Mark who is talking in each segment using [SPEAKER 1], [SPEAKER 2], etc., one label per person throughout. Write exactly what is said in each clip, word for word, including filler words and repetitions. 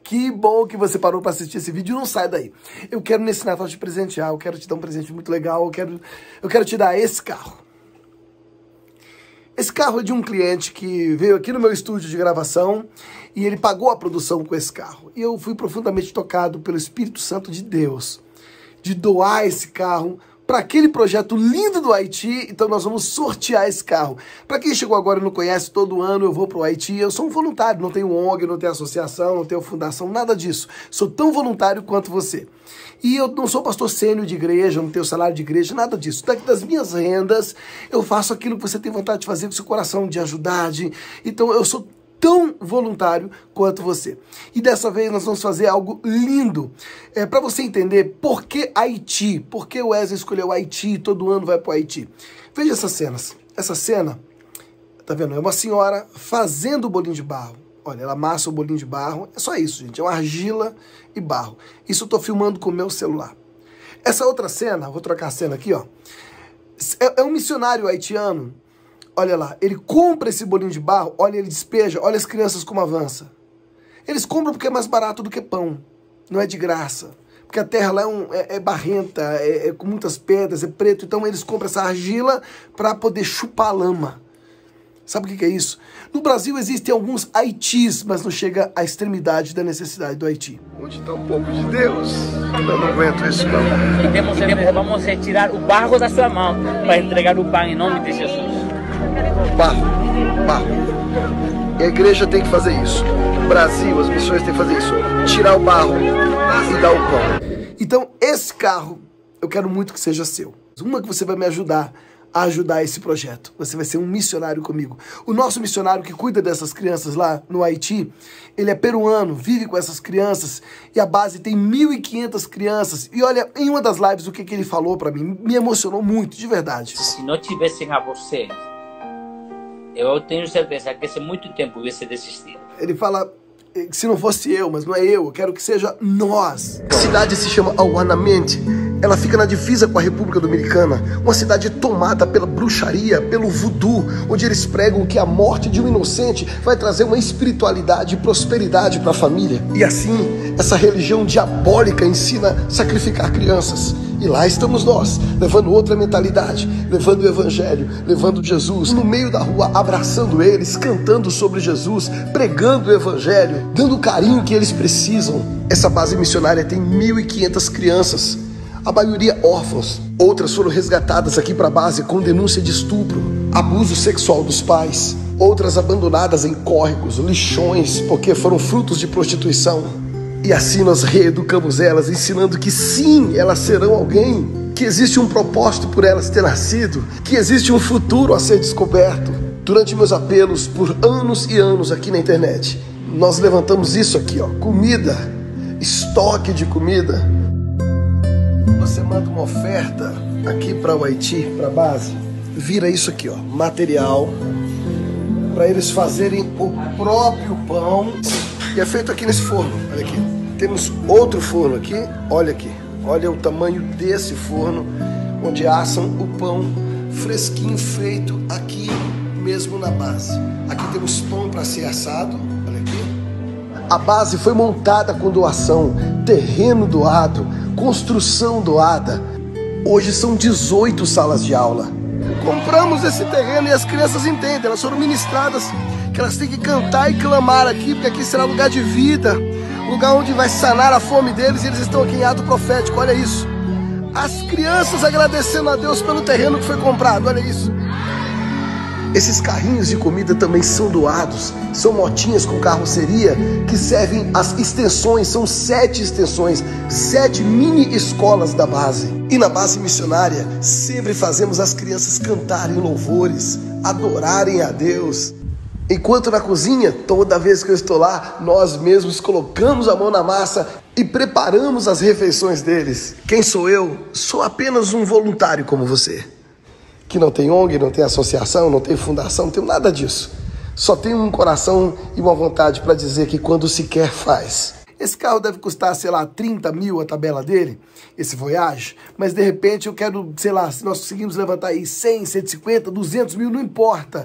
[SPEAKER 1] Que bom que você parou para assistir esse vídeo. Não sai daí. Eu quero nesse Natal te presentear, eu quero te dar um presente muito legal, eu quero, eu quero te dar esse carro. Esse carro é de um cliente que veio aqui no meu estúdio de gravação e ele pagou a produção com esse carro. E eu fui profundamente tocado pelo Espírito Santo de Deus, de doar esse carro para aquele projeto lindo do Haiti. Então nós vamos sortear esse carro. Para quem chegou agora e não conhece, todo ano eu vou para o Haiti. Eu sou um voluntário, não tenho O N G, não tenho associação, não tenho fundação, nada disso. Sou tão voluntário quanto você. E eu não sou pastor sênior de igreja, não tenho salário de igreja, nada disso. Daqui das minhas rendas, eu faço aquilo que você tem vontade de fazer com seu coração, de ajudar. De... Então eu sou tão voluntário quanto você. E dessa vez nós vamos fazer algo lindo. É, para você entender por que Haiti, por que o Wesley escolheu Haiti e todo ano vai para o Haiti. Veja essas cenas. Essa cena, tá vendo? É uma senhora fazendo o bolinho de barro. Olha, ela amassa o bolinho de barro. É só isso, gente. É uma argila e barro. Isso eu tô filmando com o meu celular. Essa outra cena, vou trocar a cena aqui, ó. É, é um missionário haitiano. Olha lá, ele compra esse bolinho de barro, olha, ele despeja, olha as crianças como avança. Eles compram porque é mais barato do que pão, não é de graça. Porque a terra lá é, um, é, é barrenta, é, é com muitas pedras, é preto, então eles compram essa argila para poder chupar a lama. Sabe o que, que é isso? No Brasil existem alguns Haitis, mas não chega à extremidade da necessidade do Haiti. Onde está o povo de Deus? Eu não aguento isso, não.
[SPEAKER 2] E temos, vamos retirar o barro da sua mão para entregar o pão em nome de Jesus.
[SPEAKER 1] Barro, barro. E a igreja tem que fazer isso. O Brasil, as missões têm que fazer isso. Tirar o barro e dar o pão. Então, esse carro, eu quero muito que seja seu. Uma que você vai me ajudar a ajudar esse projeto. Você vai ser um missionário comigo. O nosso missionário que cuida dessas crianças lá no Haiti, ele é peruano, vive com essas crianças e a base tem mil e quinhentas crianças. E olha, em uma das lives, o que, que ele falou pra mim, me emocionou muito, de verdade.
[SPEAKER 2] Se não tivessem a vocês, eu tenho certeza que esse muito tempo ia ser desistido.
[SPEAKER 1] Ele fala que se não fosse eu, mas não é eu, eu quero que seja nós. A cidade se chama Auanamente. Ela fica na divisa com a República Dominicana, uma cidade tomada pela bruxaria, pelo voodoo, onde eles pregam que a morte de um inocente vai trazer uma espiritualidade e prosperidade para a família. E assim, essa religião diabólica ensina a sacrificar crianças. E lá estamos nós, levando outra mentalidade, levando o evangelho, levando Jesus, no meio da rua, abraçando eles, cantando sobre Jesus, pregando o evangelho, dando o carinho que eles precisam. Essa base missionária tem mil e quinhentas crianças, a maioria órfãos. Outras foram resgatadas aqui para a base com denúncia de estupro, abuso sexual dos pais. Outras abandonadas em córregos, lixões, porque foram frutos de prostituição. E assim nós reeducamos elas, ensinando que sim, elas serão alguém, que existe um propósito por elas ter nascido, que existe um futuro a ser descoberto. Durante meus apelos por anos e anos aqui na internet, nós levantamos isso aqui, ó, comida, estoque de comida. Você manda uma oferta aqui para o Haiti, para a base, vira isso aqui, ó, material, para eles fazerem o próprio pão. E é feito aqui nesse forno, olha aqui. Temos outro forno aqui, olha aqui. Olha o tamanho desse forno, onde assam o pão fresquinho, feito aqui mesmo na base. Aqui temos pão para ser assado, olha aqui. A base foi montada com doação, terreno doado, construção doada. Hoje são dezoito salas de aula. Compramos esse terreno e as crianças entendem, elas foram ministradas que elas têm que cantar e clamar aqui, porque aqui será lugar de vida, lugar onde vai sanar a fome deles, e eles estão aqui em ato profético, olha isso. As crianças agradecendo a Deus pelo terreno que foi comprado, olha isso. Esses carrinhos de comida também são doados, são motinhas com carroceria que servem as extensões, são sete extensões, sete mini escolas da base. E na base missionária sempre fazemos as crianças cantarem louvores, adorarem a Deus. Enquanto na cozinha, toda vez que eu estou lá, nós mesmos colocamos a mão na massa e preparamos as refeições deles. Quem sou eu? Sou apenas um voluntário como você, que não tem O N G, não tem associação, não tem fundação, não tem nada disso. Só tenho um coração e uma vontade para dizer que quando se quer, faz. Esse carro deve custar, sei lá, trinta mil a tabela dele, esse Voyage, mas de repente eu quero, sei lá, se nós conseguimos levantar aí cem, cento e cinquenta, duzentos mil, não importa.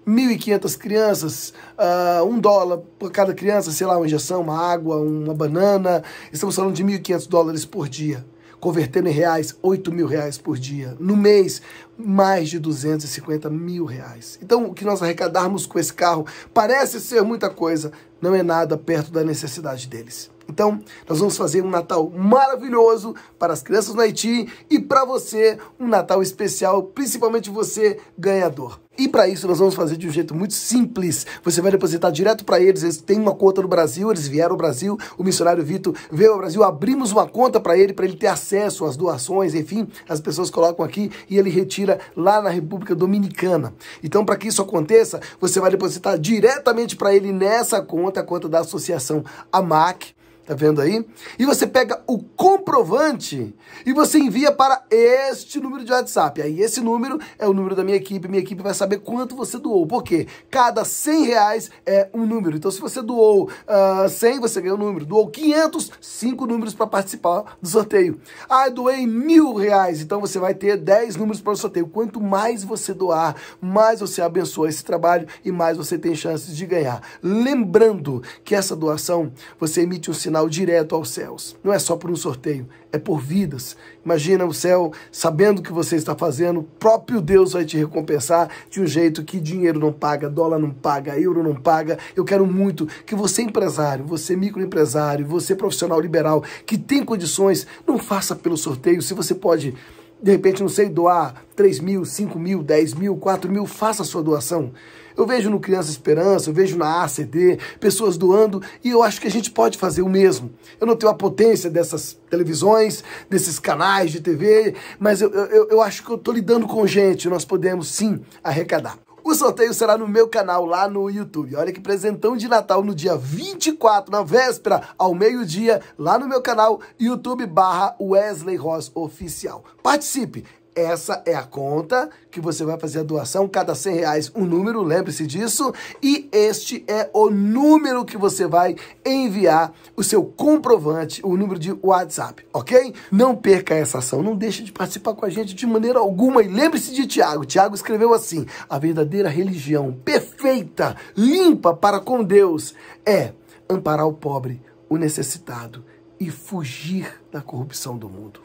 [SPEAKER 1] mil e quinhentas crianças, uh, um dólar por cada criança, sei lá, uma injeção, uma água, uma banana. Estamos falando de mil e quinhentos dólares por dia. Convertendo em reais, oito mil reais por dia. No mês, mais de duzentos e cinquenta mil reais. Então, o que nós arrecadarmos com esse carro parece ser muita coisa, não é nada perto da necessidade deles. Então, nós vamos fazer um Natal maravilhoso para as crianças no Haiti e para você, um Natal especial, principalmente você, ganhador. E para isso nós vamos fazer de um jeito muito simples. Você vai depositar direto para eles, eles têm uma conta no Brasil, eles vieram ao Brasil, o missionário Vitor veio ao Brasil, abrimos uma conta para ele, para ele ter acesso às doações, enfim, as pessoas colocam aqui e ele retira lá na República Dominicana. Então, para que isso aconteça, você vai depositar diretamente para ele nessa conta, a conta da associação A M A C. Tá vendo aí? E você pega o comprovante e você envia para este número de WhatsApp. Aí esse número é o número da minha equipe. Minha equipe vai saber quanto você doou. Por quê? Cada cem reais é um número. Então se você doou uh, cem, você ganha um número. Doou quinhentos, cinco números para participar do sorteio. Ah, doei mil reais. Então você vai ter dez números para o sorteio. Quanto mais você doar, mais você abençoa esse trabalho e mais você tem chances de ganhar. Lembrando que essa doação, você emite um sinal direto aos céus. Não é só por um sorteio, é por vidas. Imagina o céu sabendo o que você está fazendo, o próprio Deus vai te recompensar de um jeito que dinheiro não paga, dólar não paga, euro não paga. Eu quero muito que você empresário, você microempresário, você profissional liberal, que tem condições, não faça pelo sorteio. Se você pode, de repente, não sei, doar três mil, cinco mil, dez mil, quatro mil, faça a sua doação. Eu vejo no Criança Esperança, eu vejo na A C D, pessoas doando, e eu acho que a gente pode fazer o mesmo. Eu não tenho a potência dessas televisões, desses canais de T V, mas eu, eu, eu acho que eu estou lidando com gente, nós podemos sim arrecadar. O sorteio será no meu canal, lá no YouTube. Olha que presentão de Natal no dia vinte e quatro, na véspera, ao meio-dia, lá no meu canal, YouTube barra Wesley Ross Oficial. Participe! Essa é a conta que você vai fazer a doação, cada cem reais um número, lembre-se disso. E este é o número que você vai enviar o seu comprovante, o número de WhatsApp, ok? Não perca essa ação, não deixe de participar com a gente de maneira alguma. E lembre-se de Tiago, Tiago escreveu assim: a verdadeira religião perfeita, limpa para com Deus, é amparar o pobre, o necessitado e fugir da corrupção do mundo.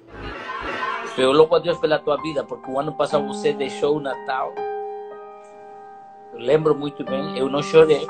[SPEAKER 2] Eu louvo a Deus pela tua vida, porque o ano passado você deixou o Natal. Eu lembro muito bem, eu não chorei.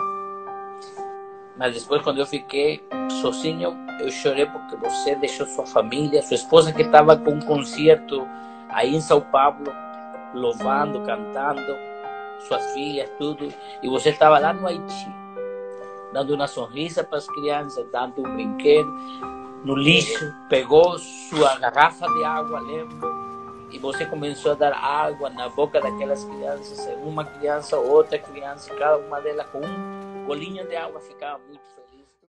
[SPEAKER 2] Mas depois, quando eu fiquei sozinho, eu chorei porque você deixou sua família, sua esposa que estava com um concerto aí em São Paulo, louvando, cantando, suas filhas, tudo. E você estava lá no Haiti, dando uma sorrisa para as crianças, dando um brinquedo. No lixo, pegou sua garrafa de água, lembro, e você começou a dar água na boca daquelas crianças, uma criança, outra criança, cada uma delas com um golinho de água, ficava muito feliz.